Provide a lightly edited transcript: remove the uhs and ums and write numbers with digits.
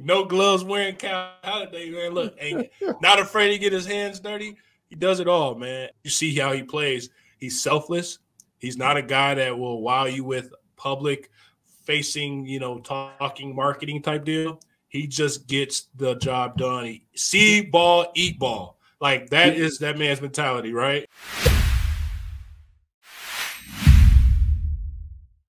no gloves wearing Cal Holiday, man. Look, ain't not afraid to get his hands dirty. He does it all, man. You see how he plays. He's selfless. He's not a guy that will wow you with public facing, talking marketing type deal. He just gets the job done. See ball, eat ball. Like that is that man's mentality, right?